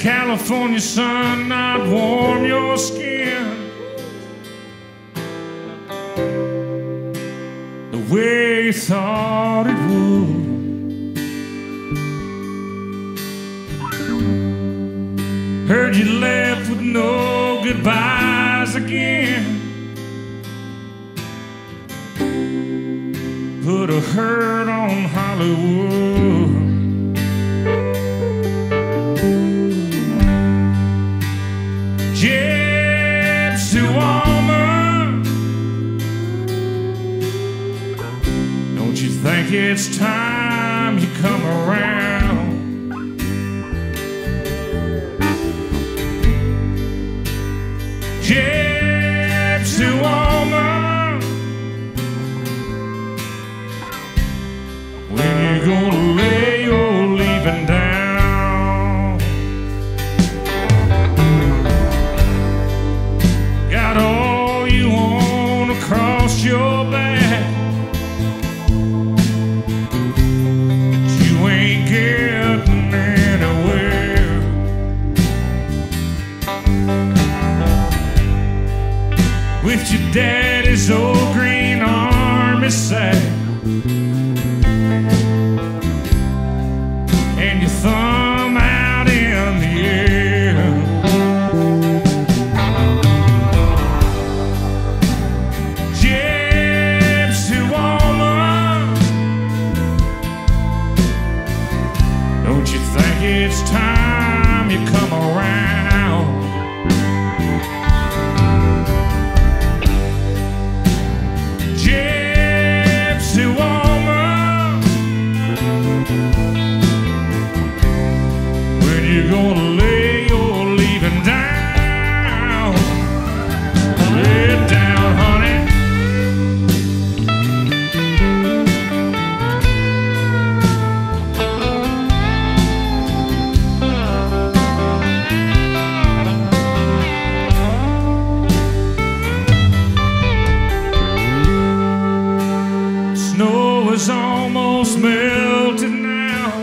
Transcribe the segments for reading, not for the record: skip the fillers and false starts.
California sun not warm your skin the way you thought it would. Heard you left with no goodbyes again. Put a hurt on Hollywood. Gypsy woman, don't you think it's time you come around? Gypsy woman, when you gonna lay your leaving down? Got all you want across your back, but you ain't getting anywhere. With your daddy's old green army sack and your thumb out in the air. Gypsy woman, don't you think it's time you come around? Gypsy woman, when you gonna lay your leaving down? Lay it down, honey. Snow is almost melted now.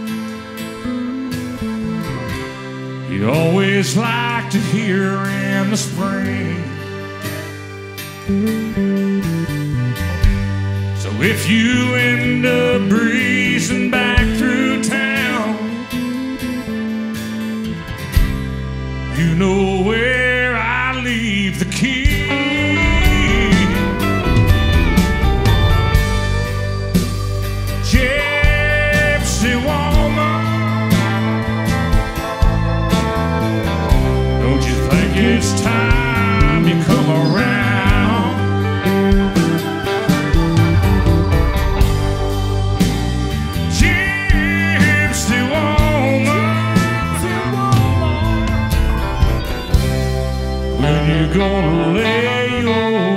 You always like to hear in the spring. So if you end up breezing back through town, you know where I leave the key. Gypsy woman, don't you think it's time you come around? Gypsy woman, when you gonna lay your